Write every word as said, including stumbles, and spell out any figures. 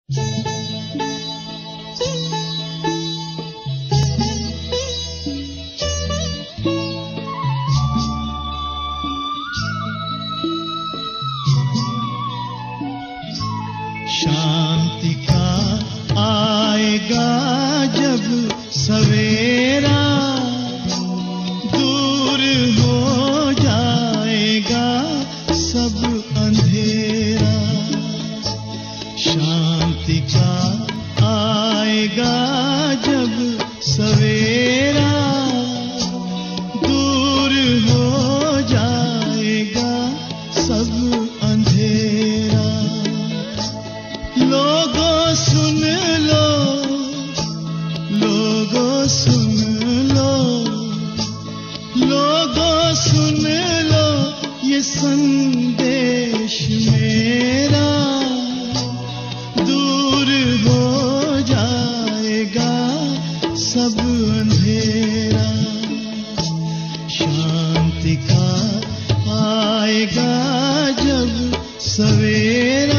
शांति का आएगा जब सवेरा, दूर हो जाएगा सब अंधेरा। शांति का आएगा जब सवेरा, दूर हो जाएगा सब अंधेरा। लोगों सुन लो, लोगों सुन लो, लोगों सुन लो ये संदेश मेरा, दूर हो जाएगा सब अंधेरा। शांति का आएगा जब सवेरा,